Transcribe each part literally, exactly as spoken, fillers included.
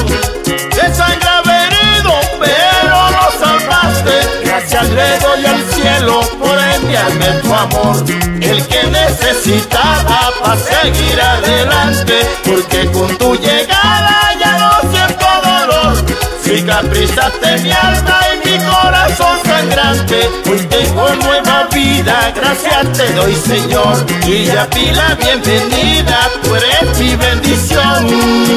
desangraba herido, pero lo salvaste. Gracias le doy al cielo por enviarme tu amor, el que necesitaba para seguir adelante, porque con tu llegada ya no siento dolor. Cicatrizaste mi alma y mi corazón sangrante. Hoy tengo nueva vida, gracias te doy, Señor. Y ya vi la bienvenida, tú eres mi bendición.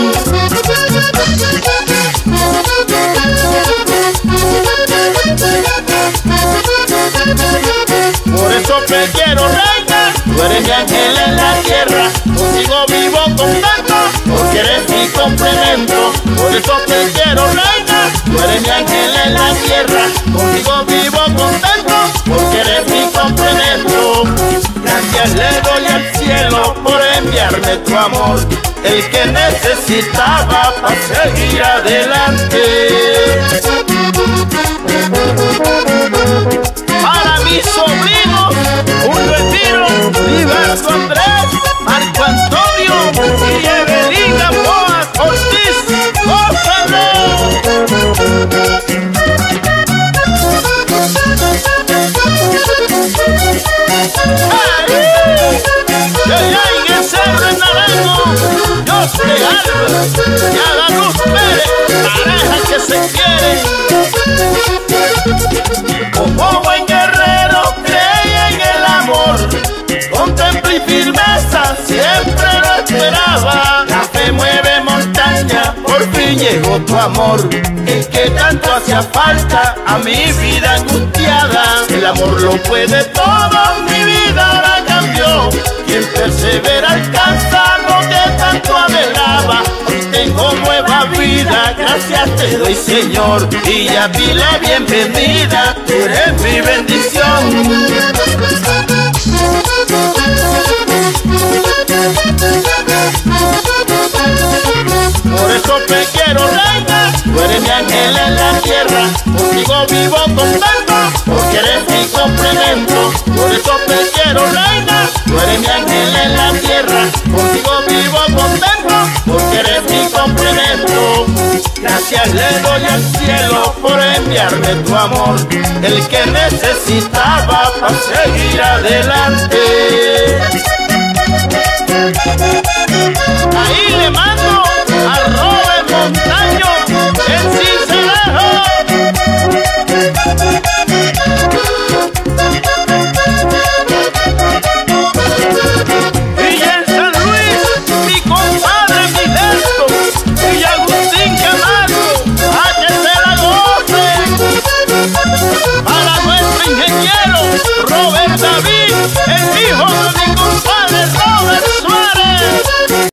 Por eso te quiero, reina, tú eres mi ángel en la tierra. Contigo vivo contento, porque eres mi complemento. Por eso te quiero, reina, tú eres mi ángel en la tierra. Contigo vivo contento, porque eres mi complemento. Gracias le doy al cielo por enviarme tu amor, el que necesitaba para seguir adelante. Para mis sobrinos, un retiro, Liberto Andrés, Marco Antonio y Evelyn Gamboa Ortiz, ¡gózalo! ¡Ay! ¡Que hay en Cerro en Naranjo! ¡Dios te salve! ¡Y a la Luz Pérez, pareja que se quiere! Como buen guerrero creía en el amor, con temple y firmeza siempre lo esperaba. La fe mueve montaña, por fin llegó tu amor, el que tanto hacía falta a mi vida angustiada. El amor lo puede todo, mi vida ahora cambió. Quien persevera alcanza lo que tanto anhelaba. Hoy tengo nueva vida, gracias te doy, Señor. Y ya vi la bienvenida, tú eres mi bendición. Por eso te quiero, reina, tú eres mi ángel en la tierra. Contigo vivo contento, porque eres mi complemento. Por eso te quiero, reina, tú eres mi ángel en la tierra. Contigo vivo contento, porque eres mi complemento. Gracias le doy al cielo por enviarme tu amor, el que necesitaba para seguir adelante.